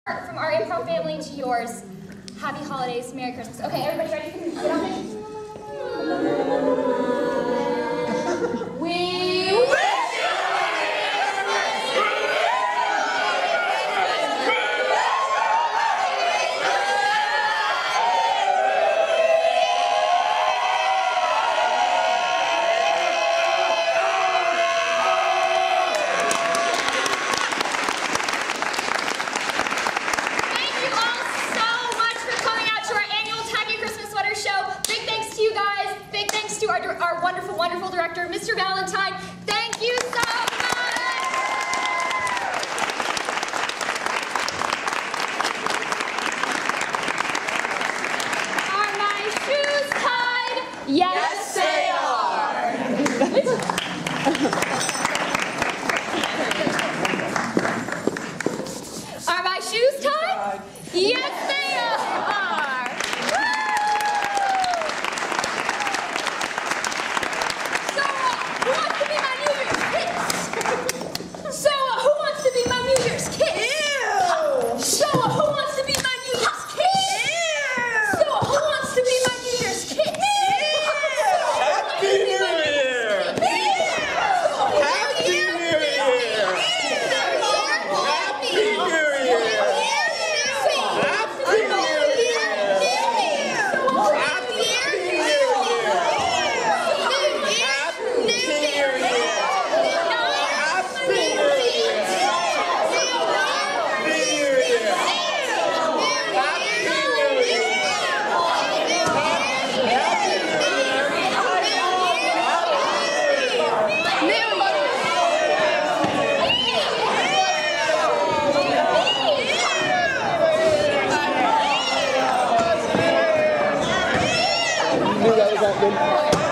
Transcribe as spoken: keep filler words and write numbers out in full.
From our improv family to yours, happy holidays, Merry Christmas. Okay, everybody ready? You can get on it. We wish you Our, our wonderful, wonderful director, Mister Valentine. Thank you so much! Are my shoes tied? Yes, yes they are! Are my shoes tied? Yes, they are! That was that good.